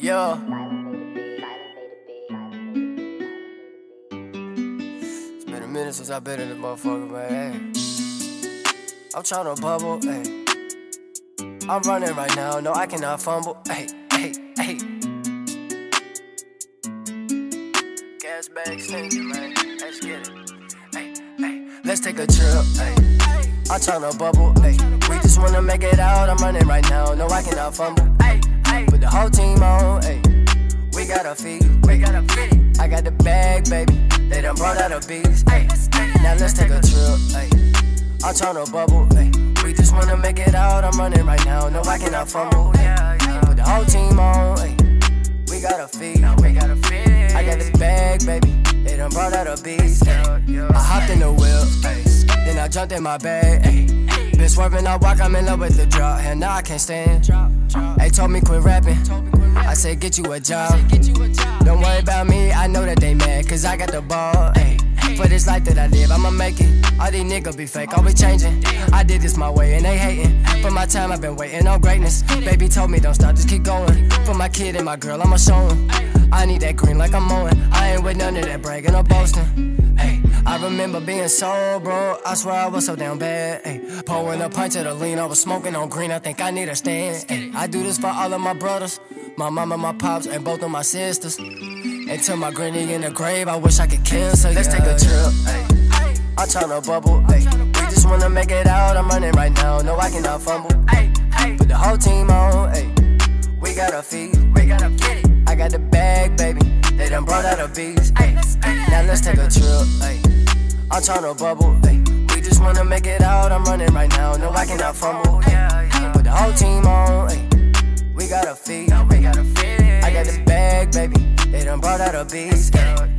Yeah. It's been a minute since I've been in this motherfucker, man. I'm tryna bubble, ayy. I'm running right now, no, I cannot fumble, ayy, ayy, ayy. Gas bag stinking, man. Let's get it, ayy, ayy. Let's take a trip, ayy. I'm tryna bubble, ayy. We just wanna make it out, I'm running right now, no, I cannot fumble, ayy, ayy. Put the whole team on, ayy. We gotta feed, I got the bag, baby. They done brought out a beast, ayy. Now let's take a trip, ayy. I'm tryna bubble, ayy. We just wanna make it out, I'm running right now, no, I cannot fumble, ayy. Put the whole team on, ayy. We gotta feed, I got the bag, baby. They done brought out a beast, ayy. I hopped in the wheel, ayy. Then I jumped in my bag, ayy. Been swerving, I walk, I'm in love with the drop, and now I can't stand. They told me quit rapping, I said get you a job. Don't worry about me, I know that they mad, cause I got the ball, ayy. For this life that I live, I'ma make it. All these niggas be fake, always changing. I did this my way and they hating. For my time, I've been waiting on greatness. Baby told me don't stop, just keep going. For my kid and my girl, I'ma show 'em. I need that green like I'm mowing. I ain't with none of that bragging or boasting. Hey, I remember being so broke, I swear I was so down bad. Ay, pouring a pint of the lean, I was smoking on green, I think I need a stand. Ay, I do this for all of my brothers, my mama, my pops, and both of my sisters. Until my granny in the grave, I wish I could cancel. Let's take a trip, ay. I'm tryna bubble, ay. We just wanna make it out, I'm running right now, no, I cannot fumble. Ay, put the whole team on, ay. We gotta feed, I got the bag, baby. They done brought out a beast, ay. Now let's take a trip, ay. I'm tryna bubble, ay. We just wanna make it out, I'm running right now, no, I cannot fumble, ay. Put the whole team on, ay. We gotta feed, I got the bag, baby. They done brought out a beast, ay.